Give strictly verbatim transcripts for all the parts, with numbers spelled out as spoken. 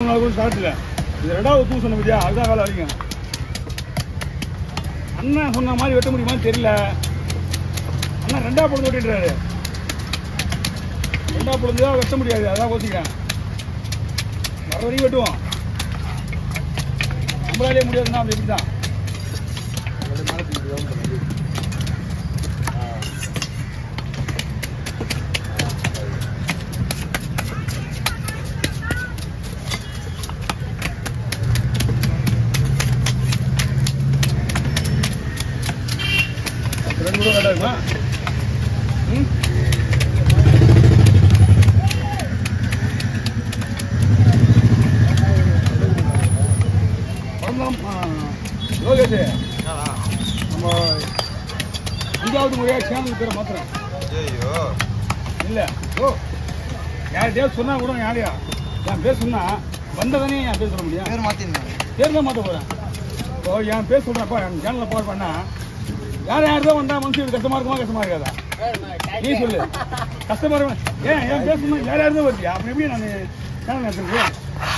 நாள் ஸ்டார்ட் இல்லை. இது ரெண்டாவது தூ சொன்ன பத்தியா, அதுதான் வேலை அதிகம். அண்ணன் சொன்ன மாதிரி வெட்ட முடியுமான்னு தெரியல. அண்ணா ரெண்டா பொழுது வெட்டிடுறாரு. ரெண்டா பொழுது தான் வெட்ட முடியாது, அதான் யோசிக்கிறேன். வர வரைக்கும் வெட்டுவோம். நம்மளாலே முடியாதுன்னா அப்படி இப்படி தான். ரெண்டு கூட கரெக்டாக இருக்குமா? ம் லோகேஷ், நம்ம அஞ்சாவது முறையாக சேனல் பேரை மாத்துறேன். இல்லை ஓ யார்கிட்டயாவது சொன்னா கூட யாரையா என் பேர் சொன்னா வந்ததானே என் பேர் சொல்ல முடியும். பேர் மாற்றிருந்தேன், பேர் தான் மாற்ற போகிறேன். இப்போ என் பேர் சொல்கிறேன்ப்பா, என் சேனலில் பார் பண்ணா யார் யார் தான் வந்தா மனசு கஷ்டமா இருக்குமா கஷ்டமா இருக்காதா? நீ சொல்லு. கஷ்டமா இருக்கும் ஏன் என் பேர் சொன்னா யார் யார் தான் வருதியா? அப்படி எப்படி நான் சேனல் நடத்துறேன்?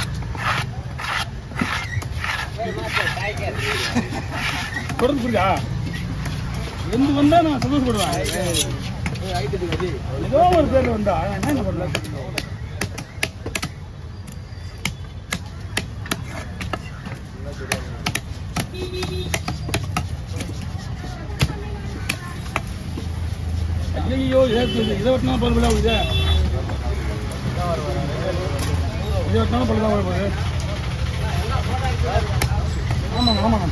தொடர்ந்து புரியா? எந்த வந்தா நான் சந்தோஷப்படுவேன். ஏதோ ஒரு பேர்ல வந்தா என்ன பண்ணல. ஐயோ இதை வெட்டினா பல்புல இது இதை வெட்டினாலும் பல்புதான் வரப்போகுது. ஆமாங்க ஆமாங்க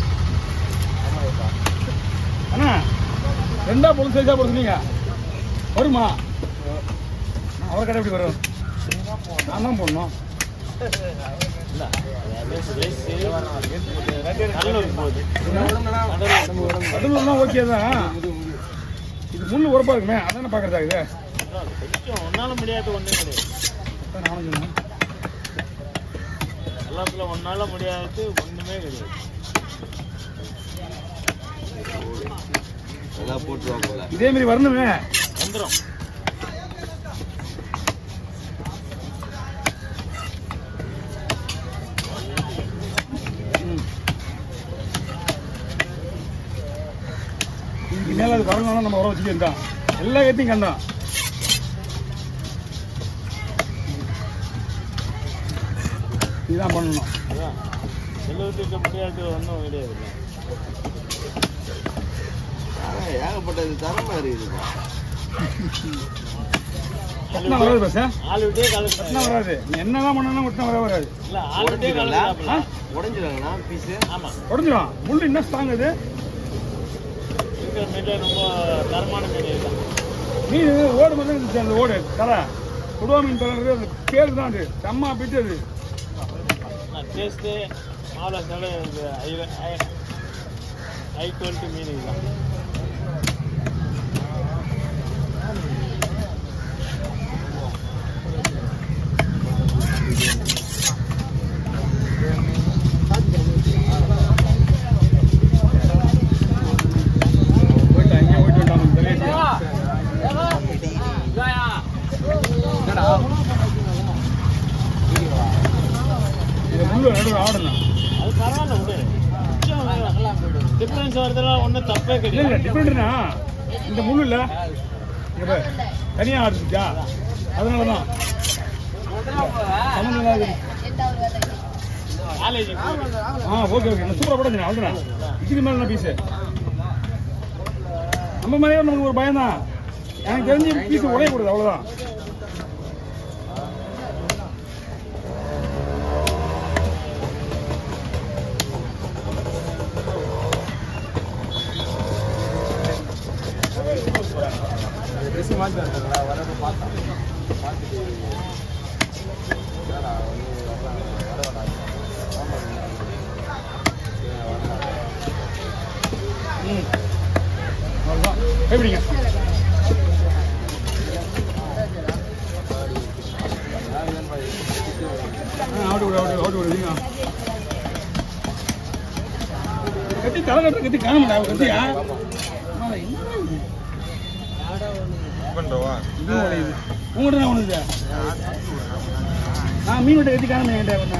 அண்ணா ரெண்டா பொருள் சைஸா போட சொன்னீங்க, வருமா? அவரை கடை எப்படி வரும்? நான் தான் போடணும். கடலூர்லாம் ஓகே தான். இது முள்ளு உரப்பா இருக்குமே, அதானே பாக்குறதா? இது ஒன்னால முடியாது, ஒண்ணு கிடையாது. நானும் சொன்னேன் எல்லாத்துல ஒன்னால முடியாது, ஒண்ணுமே கிடையாது. இதே மாதிரி வரணுமே வந்துடும். இதுக்கு மேல அது வரணும்னா நம்ம வர வச்சுக்கிட்டான் எல்லா கட்டையும் கண்டான். இதுதான் பண்ணணும். எழுபத்தி முடியாது, ஒன்றும் கிடையாது. ஏகப்பட்டது தரமா இருக்குது. வராது பஸ் வராது. நீ என்னதான் பண்ணணும் ஒட்டினா வர வராது. உடஞ்சிடும். முள்ளு என்ன ஸ்ட்ராங் அது? ரொம்ப தரமான மீன் ஓடு மாதிரி இருந்துச்சு. அந்த ஓடு தலை கொடுவா மீன் தலை அது பேர் தான். அது செம்மா பிட்டு. அது டேஸ்ட்டு மாவள தலை ஹை குவாலிட்டி மீன். இதுதான் ஆடணும். அது பரவாயில்ல விடு. டிஃபரன்ஸ் வரதெல்லாம் ஒன்றும் தப்பே கிடையாது. டிஃபரெண்ட்னா இந்த முள்ளு இல்லை தனியாக ஆடுச்சா, அதனால தான் ஆ ஓகே ஓகே சூப்பராக போட அவ்வளோதான். இதுக்கு மேலே என்ன பீஸு நம்ம மாதிரியே நமக்கு ஒரு பயம் தான். எனக்கு தெரிஞ்சு பீஸு உடையக்கூடாது, அவ்வளோதான். எப்படிங்க ஆடு விட ஆடு ஆடு விடுங்க. கட்டி தலை கட்டுற கட்டி காண முடியாது. கட்டியா உங்கள்கிட்ட தான் ஒன்று நான் மீன் விட்டு கட்டி காணமே என்கிட்ட ஒன்று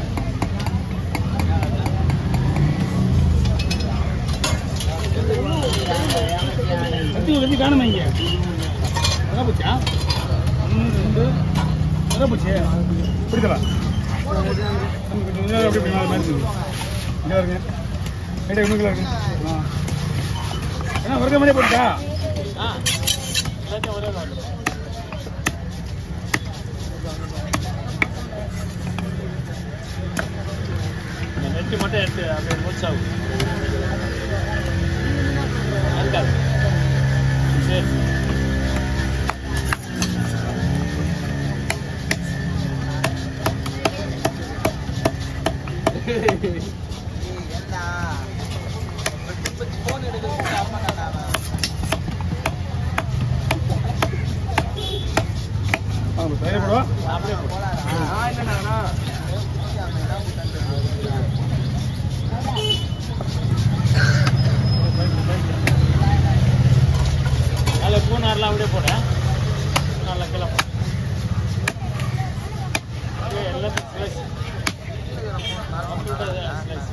கட்டி கட்டி காணுமே இங்கே எங்கே போச்சா ஒன்று ரெண்டு எங்கே போச்சு பிடிக்கலாம் அப்படி நாலு மாதிரி இருக்குது இங்கே வருங்க ரெண்டு இன்னும் இருக்கு ஆ ஏன்னா ஒருக்க மாதிரியே போட்டா ஆ எல்லாத்தையும் ஒரே மாதிரி நெட்டு மட்டும் எடுத்து அப்படியே முடிச்சாகும் சரி பயப்படவா அப்படியே அதில் பூனார்லாம் அப்படியே போட நல்லா கிளம்ப எல்லாத்தையும் ஸ்லைஸ் ஸ்லைஸ்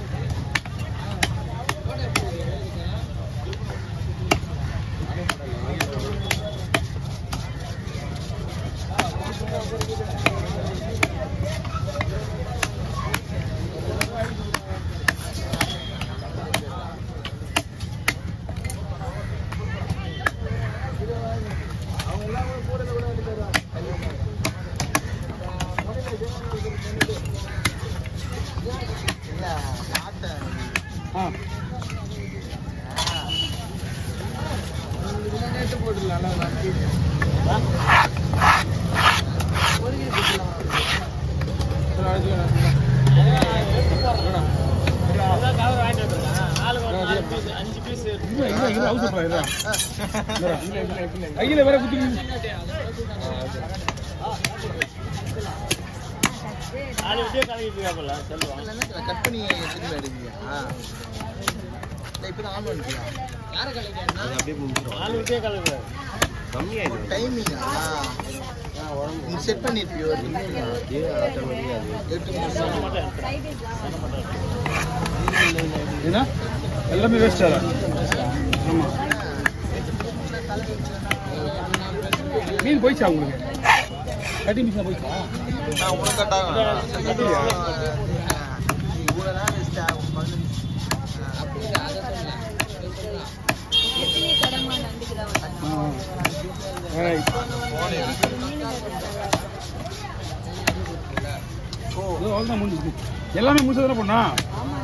கையில வேற குத்தி கட் பண்ணி இப்பதான் ஆன் பண்ணியா யார கலைக்க டைமிங் நீ செட் பண்ணிருப்பியோ என்ன எல்லாமே வேஸ்ட் ஆகல ஆமா மீன் போயிச்சா உங்களுக்கு கட்டி மீன் போயிச்சா நான் உனக்கு கட்டாங்க இவ்வளோதான் வேஸ்ட் ஆகும் எல்லாமே முடிச்சதுல பொண்ணா